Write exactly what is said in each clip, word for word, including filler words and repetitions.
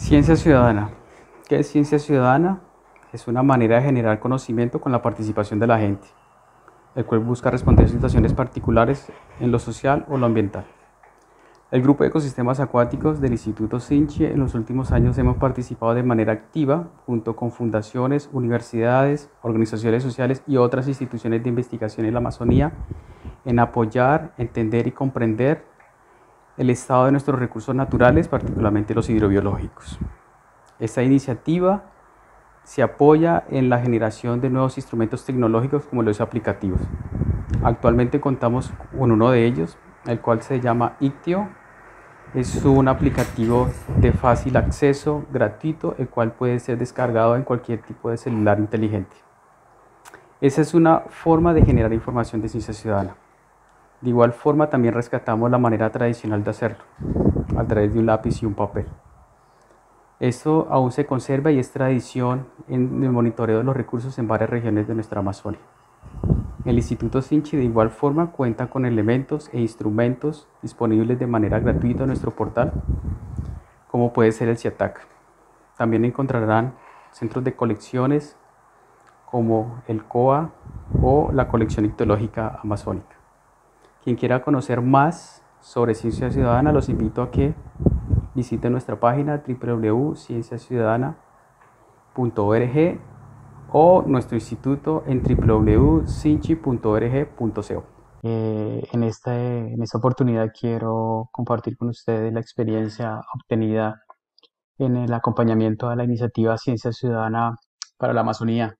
Ciencia ciudadana. ¿Qué es ciencia ciudadana? Es una manera de generar conocimiento con la participación de la gente, el cual busca responder a situaciones particulares en lo social o lo ambiental. El Grupo de Ecosistemas Acuáticos del Instituto Sinchi en los últimos años hemos participado de manera activa junto con fundaciones, universidades, organizaciones sociales y otras instituciones de investigación en la Amazonía en apoyar, entender y comprender el estado de nuestros recursos naturales, particularmente los hidrobiológicos. Esta iniciativa se apoya en la generación de nuevos instrumentos tecnológicos como los aplicativos. Actualmente contamos con uno de ellos, el cual se llama Ictio. Es un aplicativo de fácil acceso, gratuito, el cual puede ser descargado en cualquier tipo de celular inteligente. Esa es una forma de generar información de ciencia ciudadana. De igual forma también rescatamos la manera tradicional de hacerlo, a través de un lápiz y un papel. Esto aún se conserva y es tradición en el monitoreo de los recursos en varias regiones de nuestra Amazonia. El Instituto Sinchi de igual forma cuenta con elementos e instrumentos disponibles de manera gratuita en nuestro portal, como puede ser el CIATAC. También encontrarán centros de colecciones como el C O A o la colección ictiológica amazónica. Quien quiera conocer más sobre ciencia ciudadana, los invito a que visiten nuestra página w w w punto ciencia ciudadana punto org o nuestro instituto en w w w punto sinchi punto org punto co. Eh, en, esta, en esta oportunidad quiero compartir con ustedes la experiencia obtenida en el acompañamiento a la iniciativa Ciencia Ciudadana para la Amazonía.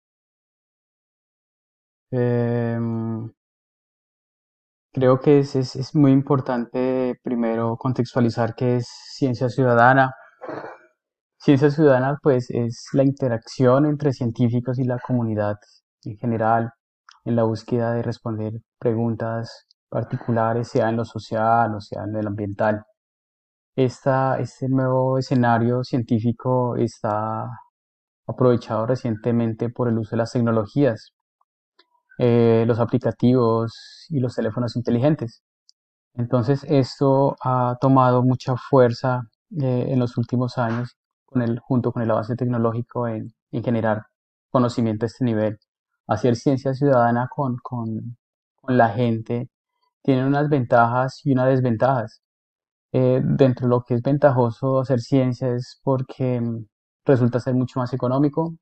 Eh, Creo que es, es, es muy importante primero contextualizar qué es ciencia ciudadana. Ciencia ciudadana pues es la interacción entre científicos y la comunidad en general en la búsqueda de responder preguntas particulares, sea en lo social o sea en lo ambiental. Esta, este nuevo escenario científico está aprovechado recientemente por el uso de las tecnologías, eh, los aplicativos y los teléfonos inteligentes. Entonces esto ha tomado mucha fuerza eh, en los últimos años con el, junto con el avance tecnológico en, en generar conocimiento a este nivel. Hacer ciencia ciudadana con, con, con la gente tiene unas ventajas y unas desventajas. Eh, dentro de lo que es ventajoso hacer ciencia es porque mm, resulta ser mucho más económico.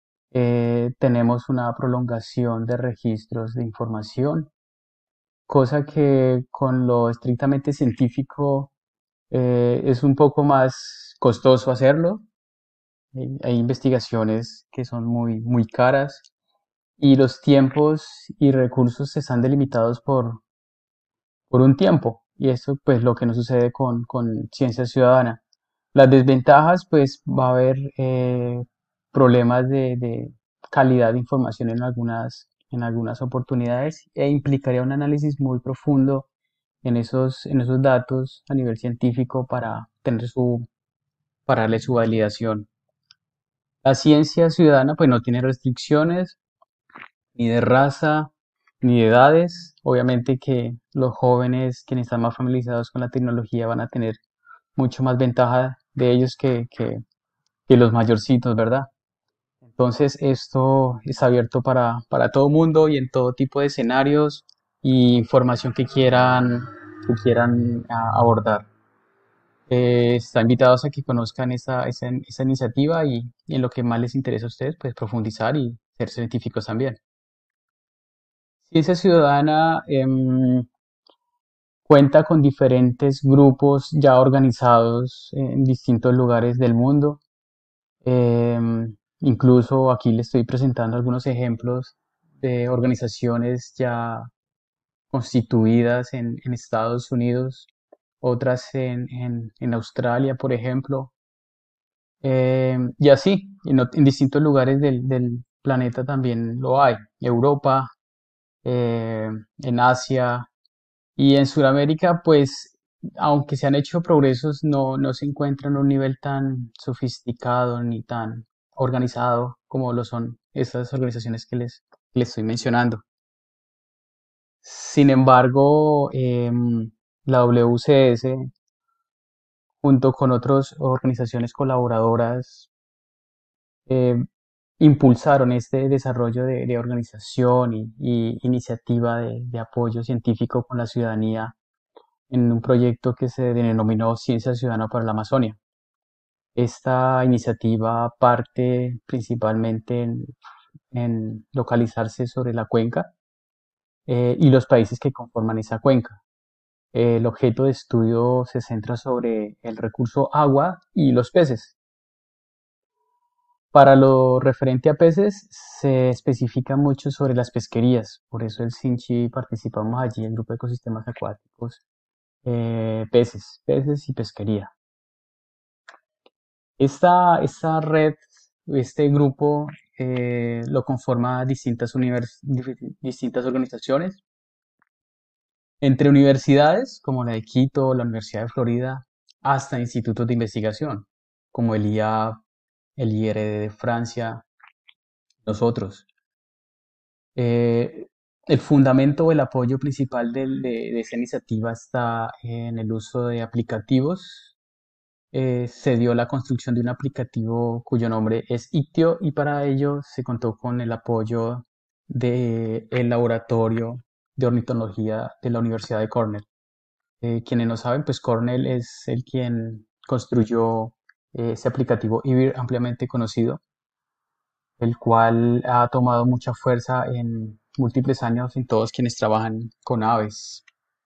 Eh, tenemos una prolongación de registros de información, cosa que con lo estrictamente científico eh, es un poco más costoso hacerlo. Hay, hay investigaciones que son muy, muy caras y los tiempos y recursos están delimitados por, por un tiempo. Y eso pues lo que no sucede con, con ciencia ciudadana. Las desventajas pues va a haber eh, problemas de, de calidad de información en algunas, en algunas oportunidades e implicaría un análisis muy profundo en esos, en esos datos a nivel científico para tener su, para darle su validación. La ciencia ciudadana pues no tiene restricciones ni de raza ni de edades. Obviamente que los jóvenes, quienes están más familiarizados con la tecnología, van a tener mucho más ventaja de ellos que, que, que los mayorcitos, ¿verdad? Entonces esto está abierto para, para todo mundo y en todo tipo de escenarios y información que quieran, que quieran a, abordar. Eh, están invitados a que conozcan esa, esa, esa iniciativa y, y en lo que más les interesa a ustedes, pues profundizar y ser científicos también. Ciencia Ciudadana em, cuenta con diferentes grupos ya organizados en distintos lugares del mundo. Em, incluso aquí les estoy presentando algunos ejemplos de organizaciones ya constituidas en, en Estados Unidos, otras en, en, en Australia, por ejemplo, eh, y así, en, ot- en distintos lugares del, del planeta también lo hay. Europa, eh, en Asia y en Sudamérica, pues, aunque se han hecho progresos, no, no se encuentran a un nivel tan sofisticado ni tan organizado como lo son estas organizaciones que les, les estoy mencionando. Sin embargo, em, la W C S, junto con otras organizaciones colaboradoras, eh, impulsaron este desarrollo de, de organización y, y iniciativa de, de apoyo científico con la ciudadanía en un proyecto que se denominó Ciencia Ciudadana para la Amazonia. Esta iniciativa parte principalmente en, en localizarse sobre la cuenca eh, y los países que conforman esa cuenca. El objeto de estudio se centra sobre el recurso agua y los peces. Para lo referente a peces, se especifica mucho sobre las pesquerías, por eso el Sinchi participamos allí, el grupo de ecosistemas acuáticos, eh, peces, peces y pesquería. Esta, esta red, este grupo, eh, lo conforma distintas, univers- distintas organizaciones, entre universidades como la de Quito, la Universidad de Florida, hasta institutos de investigación, como el I A B, el I R D de Francia, nosotros. Eh, el fundamento o el apoyo principal del- de, de esta iniciativa está en el uso de aplicativos. Eh, se dio la construcción de un aplicativo cuyo nombre es Ictio y para ello se contó con el apoyo del laboratorio de ornitología de la Universidad de Cornell. Eh, quienes no saben, pues Cornell es el quien construyó eh, ese aplicativo I B I R ampliamente conocido, el cual ha tomado mucha fuerza en múltiples años en todos quienes trabajan con aves.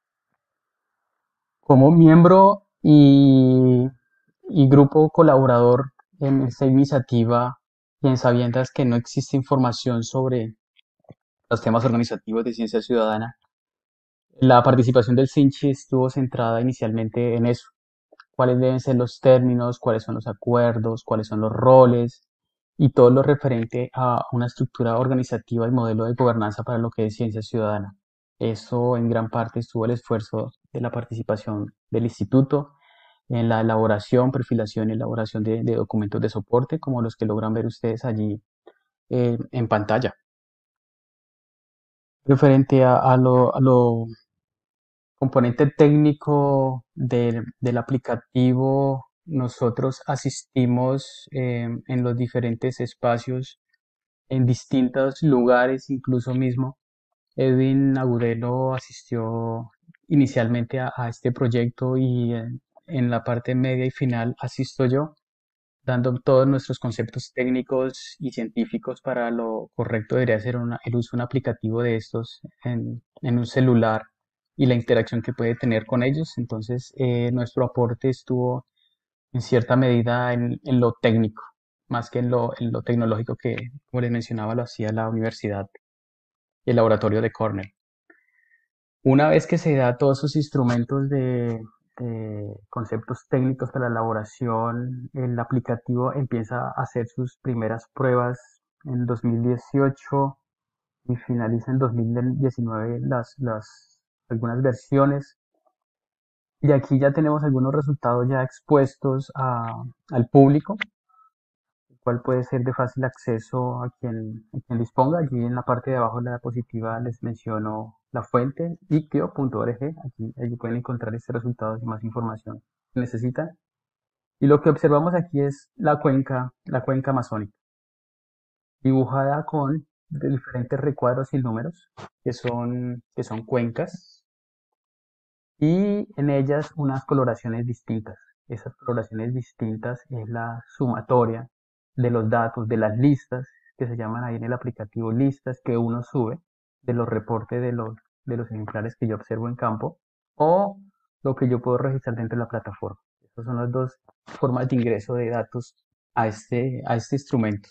Como miembro y, y grupo colaborador en esta iniciativa y en sabiendas que no existe información sobre los temas organizativos de ciencia ciudadana, la participación del Sinchi estuvo centrada inicialmente en eso: cuáles deben ser los términos, cuáles son los acuerdos, cuáles son los roles y todo lo referente a una estructura organizativa y modelo de gobernanza para lo que es ciencia ciudadana. Eso en gran parte estuvo el esfuerzo de la participación del instituto en la elaboración, perfilación y elaboración de, de documentos de soporte, como los que logran ver ustedes allí eh, en pantalla. Referente a, a lo, a lo componente técnico del, del aplicativo, nosotros asistimos eh, en los diferentes espacios, en distintos lugares, incluso mismo. Edwin Agudelo asistió inicialmente a, a este proyecto y en, en la parte media y final asisto yo, dando todos nuestros conceptos técnicos y científicos para lo correcto debería ser una- el uso de un aplicativo de estos en, en un celular y la interacción que puede tener con ellos. Entonces, eh, nuestro aporte estuvo en cierta medida en, en lo técnico, más que en lo, en lo tecnológico que, como les mencionaba, lo hacía la universidad y el laboratorio de Cornell. Una vez que se da todos esos instrumentos de, de conceptos técnicos para la elaboración, el aplicativo empieza a hacer sus primeras pruebas en dos mil dieciocho y finaliza en dos mil diecinueve las, las algunas versiones. Y aquí ya tenemos algunos resultados ya expuestos a- al público, el cual puede ser de fácil acceso a quien, a quien disponga. Allí en la parte de abajo de la diapositiva les menciono la fuente, ictio punto org. Aquí, allí pueden encontrar este resultado y más información que necesitan. Y lo que observamos aquí es la cuenca, la cuenca amazónica, dibujada con diferentes recuadros y números, que son, que son cuencas, y en ellas unas coloraciones distintas. Esas coloraciones distintas es la sumatoria de los datos de las listas que se llaman ahí en el aplicativo listas que uno sube de los reportes de los, de los ejemplares que yo observo en campo o lo que yo puedo registrar dentro de la plataforma. Estas son las dos formas de ingreso de datos a este, a este instrumento.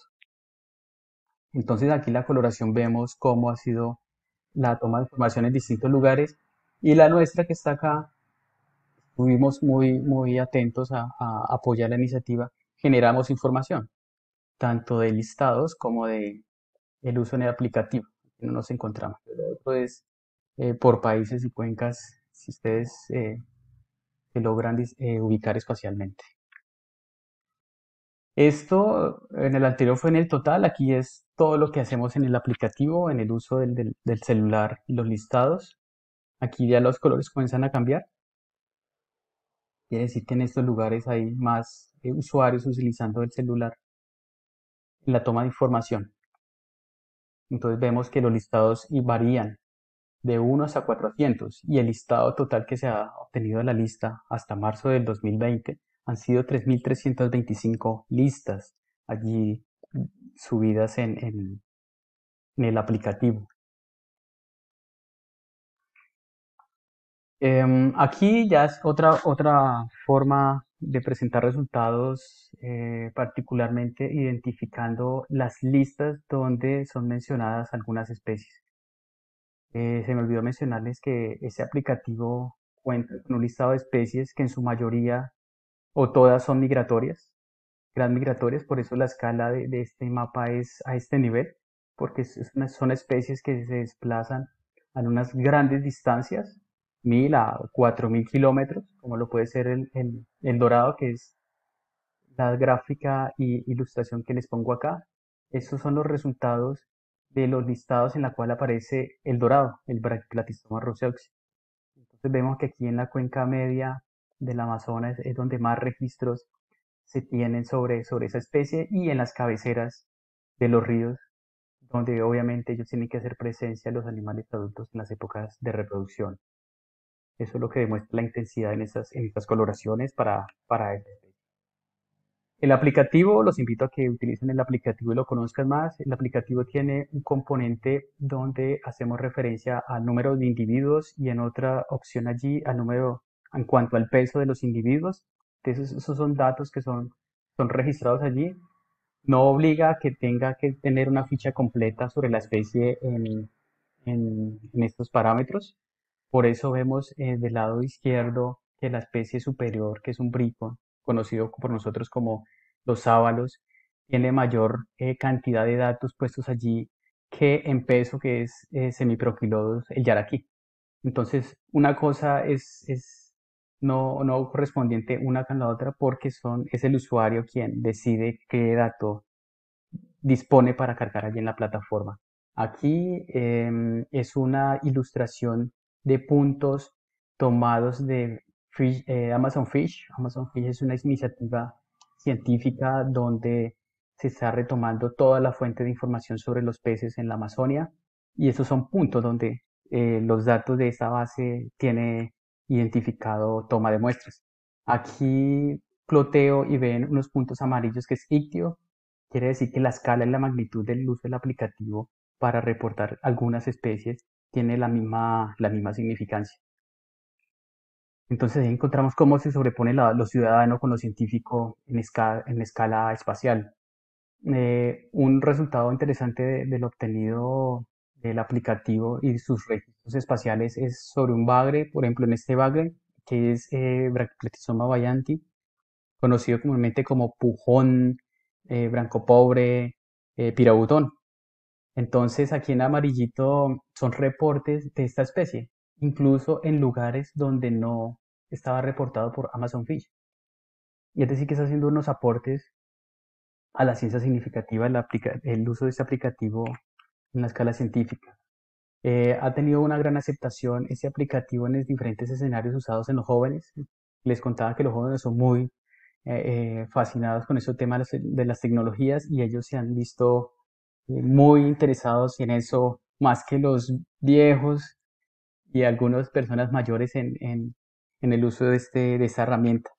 Entonces aquí la coloración vemos cómo ha sido la toma de información en distintos lugares y la nuestra que está acá. Estuvimos muy, muy atentos a, a apoyar la iniciativa. Generamos información, tanto de listados como de el uso en el aplicativo que no nos encontramos. Lo otro es eh, por países y cuencas, si ustedes eh, se logran eh, ubicar espacialmente. Esto en el anterior fue en el total, aquí es todo lo que hacemos en el aplicativo, en el uso del, del, del celular y los listados. Aquí ya los colores comienzan a cambiar. Quiere decir que en estos lugares hay más eh, usuarios utilizando el celular en la toma de información. Entonces vemos que los listados y varían de uno hasta cuatrocientos y el listado total que se ha obtenido de la lista hasta marzo del dos mil veinte han sido tres mil trescientas veinticinco listas allí subidas en, en- en el aplicativo. Em, aquí ya es otra, otra forma de presentar resultados, eh, particularmente identificando las listas donde son mencionadas algunas especies. Eh, se me olvidó mencionarles que ese aplicativo cuenta con un listado de especies que en su mayoría o todas son migratorias, gran migratorias, por eso la escala de, de este mapa es a este nivel, porque es- es una- son especies que se desplazan a unas grandes distancias, mil a cuatro mil kilómetros, como lo puede ser el, el, el dorado, que es la gráfica y ilustración que les pongo acá. Estos son los resultados de los listados en la cual aparece el dorado, el Brachyplatystoma roseoxy. Entonces vemos que aquí en la cuenca media del Amazonas es donde más registros se tienen sobre, sobre esa especie y en las cabeceras de los ríos, donde obviamente ellos tienen que hacer presencia los animales adultos en las épocas de reproducción. Eso es lo que demuestra la intensidad en estas, en estas coloraciones para, para esta especie. El aplicativo, los invito a que utilicen el aplicativo y lo conozcan más. El aplicativo tiene un componente donde hacemos referencia al número de individuos y en otra opción allí al número en cuanto al peso de los individuos. Entonces, esos son datos que son, son registrados allí. No obliga a que tenga que tener una ficha completa sobre la especie en, en- en estos parámetros. Por eso vemos eh, del lado izquierdo que la especie superior, que es un brico, conocido por nosotros como los sábalos, tiene mayor eh, cantidad de datos puestos allí que en peso, que es eh, semiproquilodos, el yaraquí. Entonces, una cosa es, es no, no correspondiente una con la otra porque son, es el usuario quien decide qué dato dispone para cargar allí en la plataforma. Aquí em, es una ilustración de puntos tomados de Fish- eh, Amazon Fish. Amazon Fish es una iniciativa científica donde se está retomando toda la fuente de información sobre los peces en la Amazonia y esos son puntos donde eh, los datos de esta base tiene identificado toma de muestras. Aquí ploteo y ven unos puntos amarillos que es ictio. Quiere decir que la escala y la magnitud del uso del aplicativo para reportar algunas especies tiene la misma, la misma significancia. Entonces ahí encontramos cómo se sobrepone la- lo ciudadano con lo científico en escala, en escala espacial. Eh, un resultado interesante de, de lo obtenido del aplicativo y sus registros espaciales es sobre un bagre, por ejemplo en este bagre, que es eh, Brachypletysoma bayanti, conocido comúnmente como pujón, eh, brancopobre, eh, pirabutón. Entonces, aquí en amarillito son reportes de esta especie, incluso en lugares donde no estaba reportado por Amazon Fish. Y es decir, que está haciendo unos aportes a la ciencia significativa el, aplica- el uso de este aplicativo en la escala científica. Eh, ha tenido una gran aceptación este aplicativo en los diferentes escenarios usados en los jóvenes. Les contaba que los jóvenes son muy eh, eh, fascinados con este tema de las, de las tecnologías y ellos se han visto eh, muy interesados en eso más que los viejos y algunas personas mayores en, en, en el uso de, este, de esta herramienta.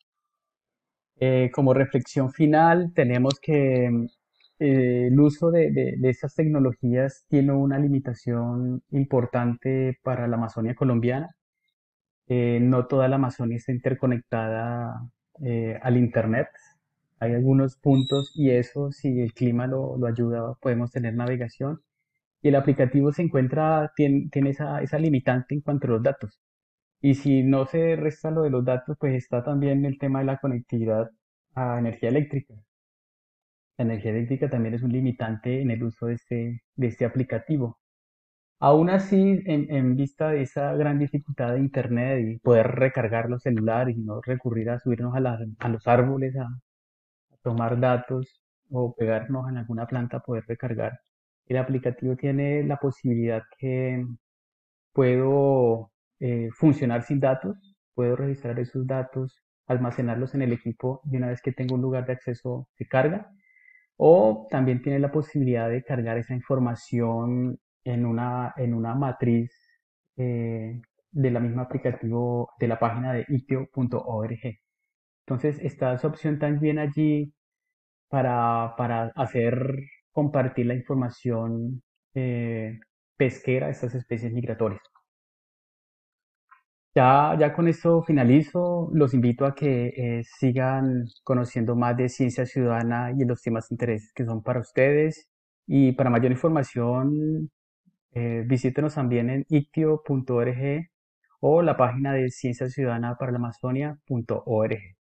Eh, como reflexión final, tenemos que eh, el uso de, de, de estas tecnologías tiene una limitación importante para la Amazonia colombiana. Eh, no toda la Amazonia está interconectada eh, al Internet. Hay algunos puntos y eso, si el clima lo, lo ayuda, podemos tener navegación. Y el aplicativo se encuentra, tiene, tiene esa, esa limitante en cuanto a los datos. Y si no se resta lo de los datos, pues está también el tema de la conectividad a energía eléctrica. La energía eléctrica también es un limitante en el uso de este, de este aplicativo. Aún así, en, en vista de esa gran dificultad de Internet y poder recargar los celulares y no recurrir a subirnos a, las- a los árboles a, a tomar datos o pegarnos en alguna planta a poder recargar, el aplicativo tiene la posibilidad que puedo eh, funcionar sin datos, puedo registrar esos datos almacenarlos en el equipo y una vez que tengo un lugar de acceso se carga. O también tiene la posibilidad de cargar esa información en una, en una matriz eh, de la misma aplicativo de la página de itio punto org. Entonces está esa opción también allí para, para hacer compartir la información eh, pesquera de estas especies migratorias. Ya, ya con esto finalizo. Los invito a que eh, sigan conociendo más de ciencia ciudadana y los temas de interés que son para ustedes. Y para mayor información, eh, visítenos también en ictio punto org o la página de ciencia ciudadana para la Amazonia punto org.